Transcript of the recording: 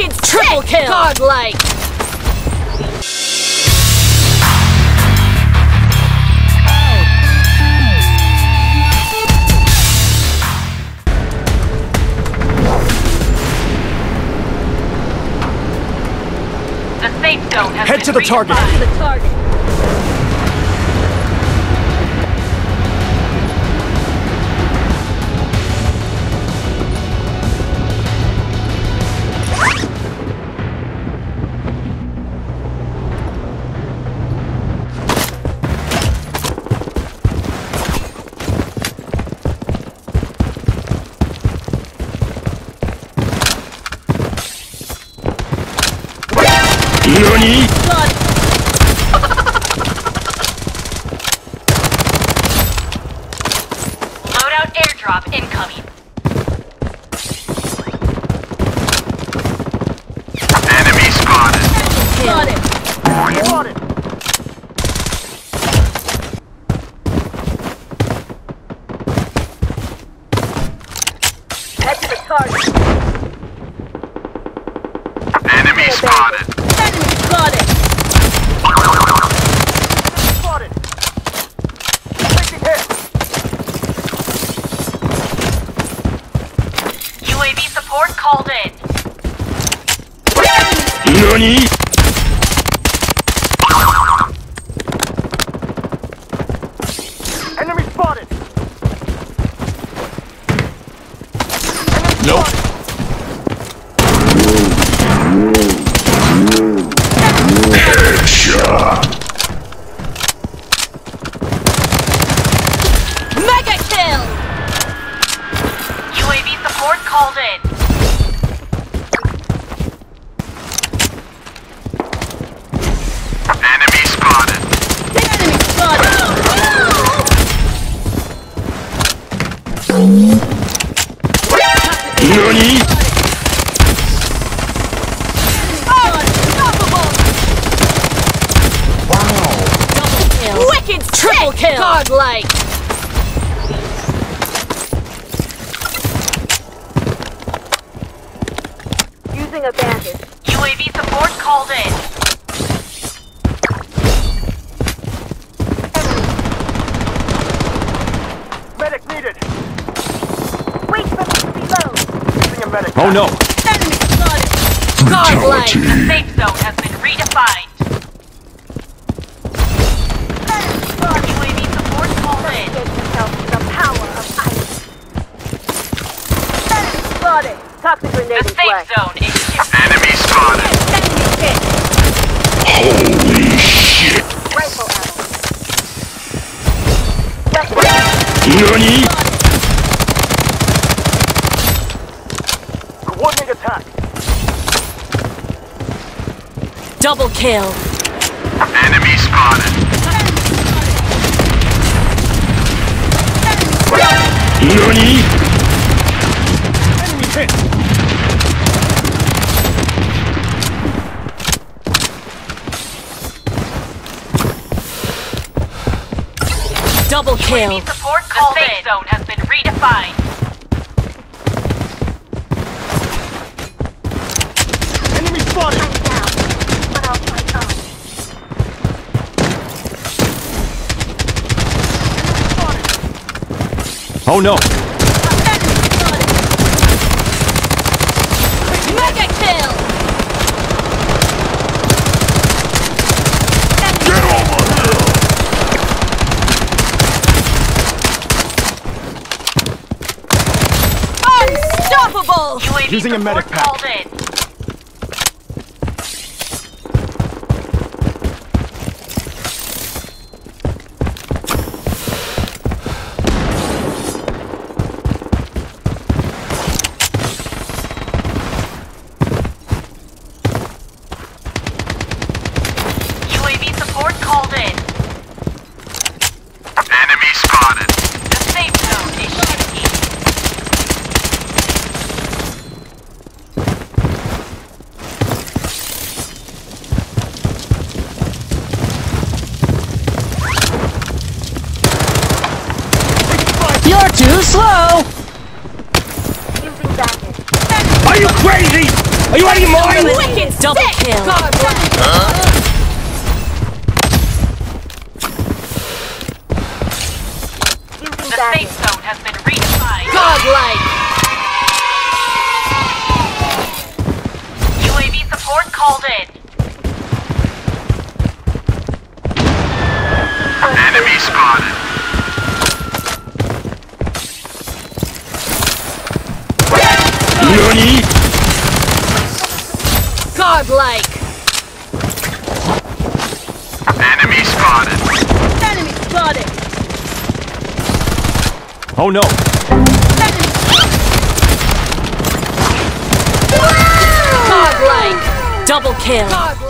Wicked triple kill! Godlike! The safe zone has Head to the target! Head to the target! NANI?! Loadout airdrop incoming. Enemy spotted. Got it! Spotted! Head to the target! Enemy spotted. Enemy spotted! Spotted! Taking hit! UAV support called in. NANI?! Enemy spotted! Nope. Headshot! Mega kill! UAV support called in. Enemy spotted. Enemy spotted! NANI?! Unstoppable! Double kill! Wicked triple kill! Godlike! Using a bandage. UAV support called in. Medic needed! Wait for me to reload! Using a medic. Oh no! Enemy spotted! Godlike! The safe zone has been redefined. UAV support called in. The power of ice. Enemy spotted! Toxic grenade The in play. safe zone is shifting. Enemy spotted. Enemy hit! Holy shit! Rifle ammo. NANI?! Coordinating attack! Double kill! Enemy spotted. NANI?! Enemy hit! Double kill! UAV support called in. The safe zone has been redefined. Enemy spotted! Oh no! Mega kill! Get over here! Unstoppable! UAV Using a support medic pack. called in. UAV support called in. Enemy spotted. The safe zone is shifting. Are you out of your mind? Wicked double kill. The safe zone has been redefined. Godlike. UAV support called in. Enemy spotted. NANI?! Godlike. Enemy spotted. Enemy spotted. Oh no! Godlike. Double kill.